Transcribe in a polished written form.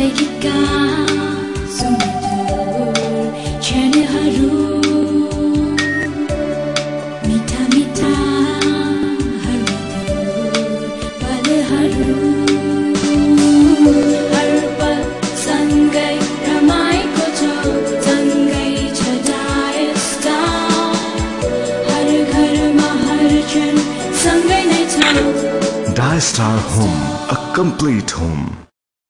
गीतका सुमधुर क्षणहरू मिठा मिठा हरमधुर पलहरू हर पल सँगै रमाएको छ सँगै छ डायस्टा हर घरमा हर क्षण सँगै नै छ Dye Star Home, a complete home.